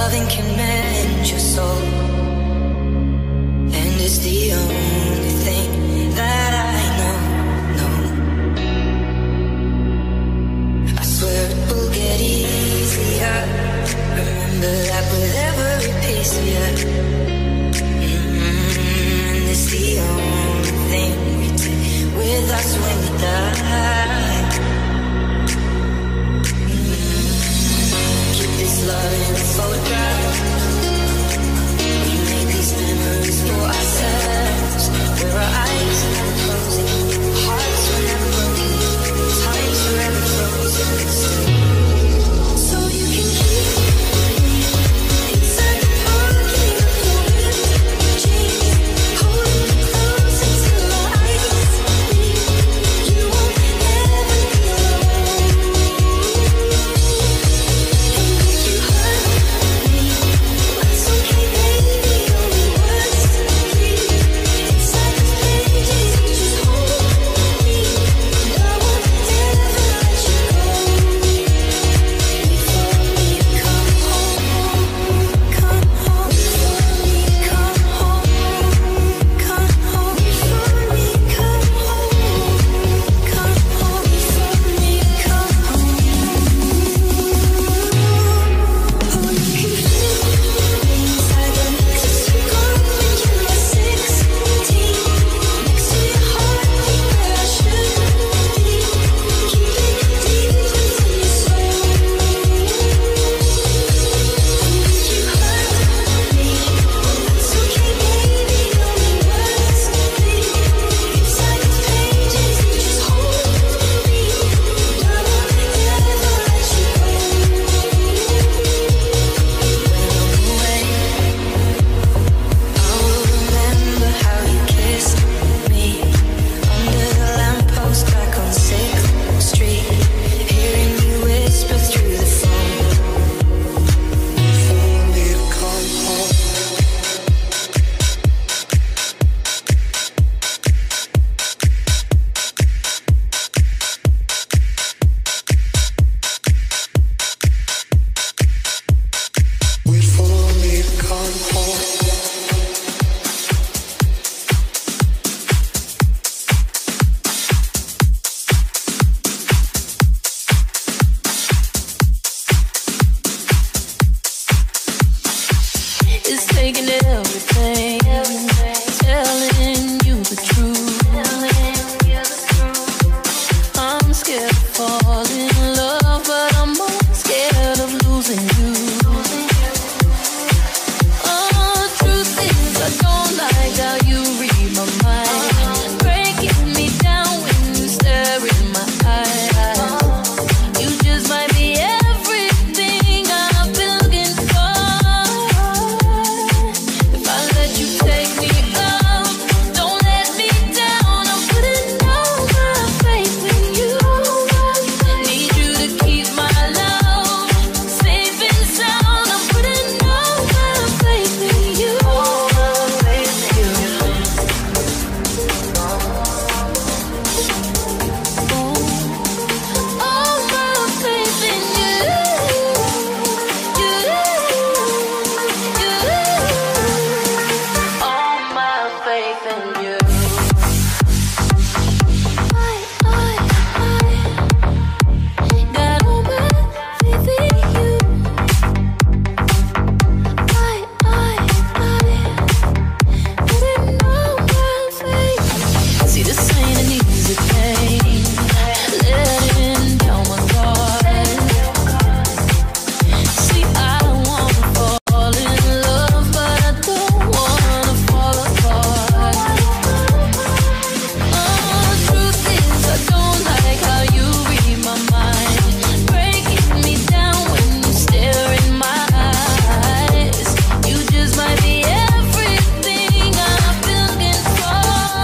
loving can mend your soul, and it's the only thing that I know. I swear it will get easier. Remember that with every piece of you, and it's the only thing we take with us when we die. Keep this love in a photograph. We make these memories for ourselves, where our eyes are never closing, hearts are never broken, time's forever frozen still. So you can keep me inside the pocket of your ripped jeans, holding me close until my eyes bleed. You won't ever be alone. And if you hurt me, that's okay, baby. Only words bleed inside these pages. You just hold me, and I won't ever let you go. Wait for me to come home, come home. Wait for me to come home, come home. Wait for me to come home, come home. Wait for me to come home. Oh, you can feel me inside the mixes you got when you were 16. Next to your heartbeat where I should be, keep it deep within your soul. And if you hurt me, that's okay, baby. Only words bleed inside these pages. You just hold me, and I won't ever let you go. When I'm away, I will remember how you kissed me under the lamppost back on 6th Street, hearing you whisper through the phone. For me to come home. Wait for me to come home. It's taking everything, telling you the truth. I'm scared of falling in love, but I'm more scared of losing you. Oh, truth is, I don't like how you read my mind, breaking me down when you stare in my eyes. You just might be everything I've been looking for. If I let you take me up, don't let me down. I'm putting all my faith in you. Need you to keep my love safe and sound. I'm putting all my faith in you. All my faith in you. All my faith in you. All my faith in you. Got all my faith in you. Putting all my faith. See, this ain't an easy thing, letting down my guard. See, I don't wanna fall in love, but I don't wanna fall apart. Oh, truth is, I don't like how you read my mind, breaking me down when you stare in my eyes. You just might be everything I've been looking for.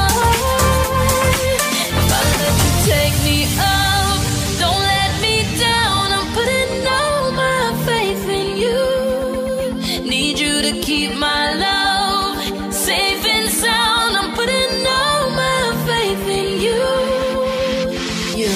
If I let you take me up, don't let me down. I'm putting all my faith in you. Need you to keep my love safe and sound. I'm putting all my faith in you. You.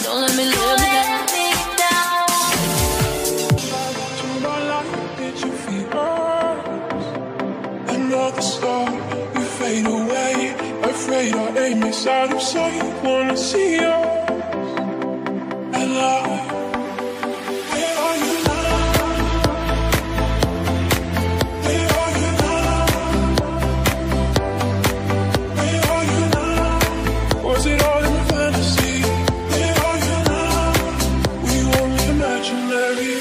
Don't let me let me down. To my life, did you feel us? Another star, you fade away. Afraid our aim is out of sight. Wanna see us alive. Where are you now? Where are you now? Where are you now? Was it all in fantasy? Where are you now? We only imaginary.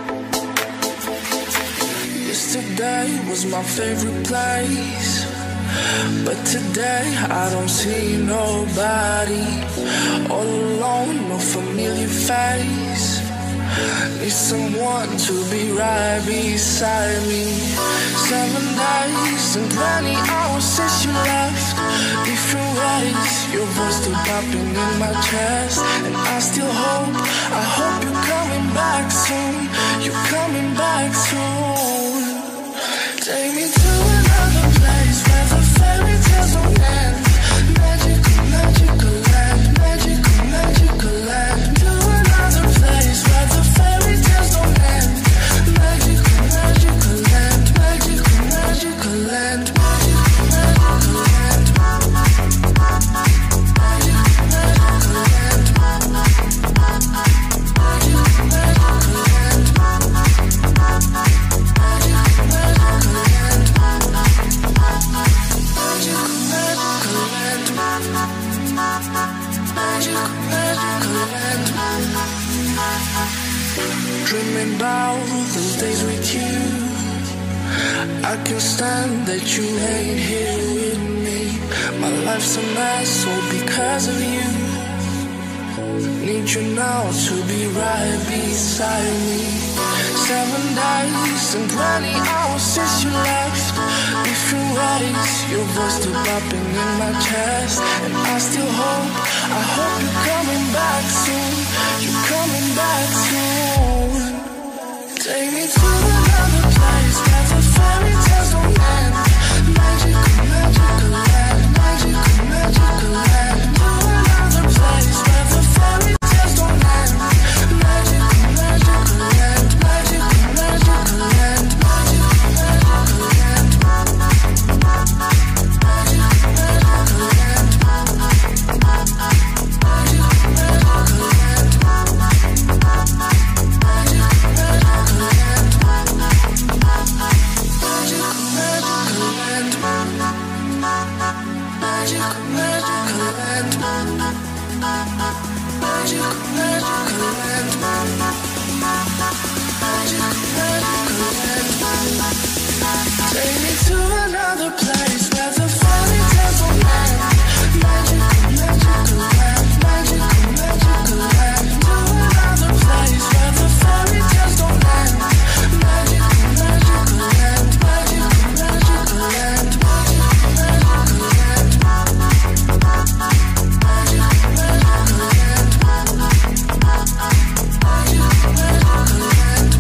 Yesterday was my favorite place. But today I don't see nobody. All alone, no familiar face. Need someone to be right beside me. 7 days and 20 hours since you left. Different ways, your voice still popping in my chest. And I still hope, I hope you're coming back soon. You're coming back soon. Take me to another place where the fairy tales don't end. Magical, magical land, magical, magical land. To another place where the fairy tales don't end. Magical, magical land, magical, magical land, magical, magical land. Magical, magical land. Magical, magical land. Dreaming about those days with you. I can't stand that you ain't here with me. My life's a mess all because of you. Need you now to be right beside me. 7 days and 20 hours since you left. Different ways, your voice still popping in my chest. And I still hope, I hope you're coming back soon. You're coming back soon. Take me to another place where the fairy tales don't end. Magical, magical land, magical, magical land. To another place where the fairy tales don't end. Magical, magical land, magical, magical land, magical, magical land. Magical, magical land. Magical, magical land. Take me to another place where the fairy tales don't end. Magical, magical land, magical, magical land. To another place where the fairy tales don't end. Magical, magical land, magical, magical land, magical, magical land. Magical, magical land. Magical, magical land.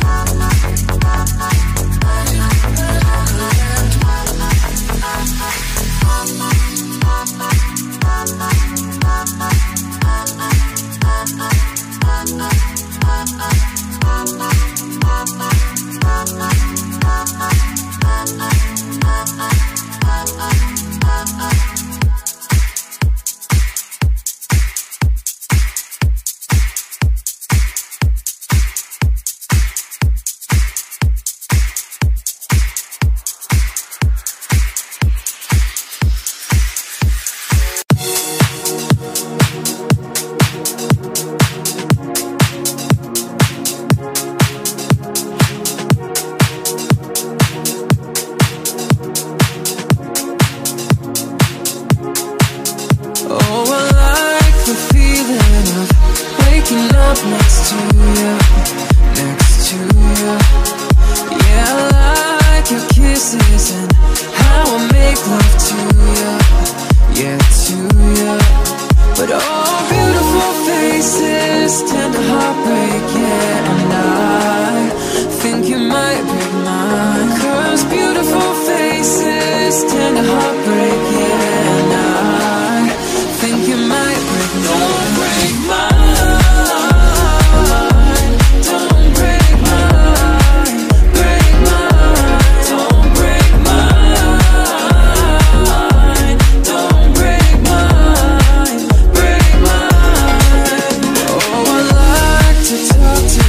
Talk to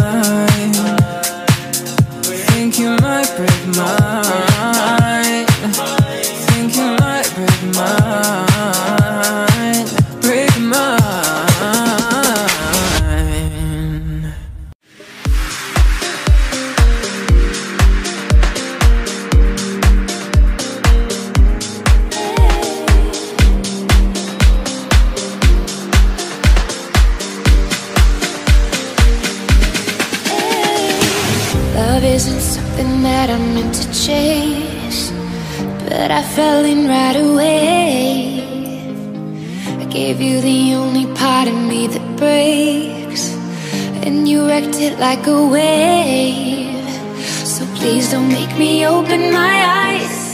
Think you might break mine. Think you might break mine. Break mine. Love isn't something that I'm meant to chase, but I fell in right away. I gave you the only part of me that breaks, and you wrecked it like a wave. So please don't make me open my eyes.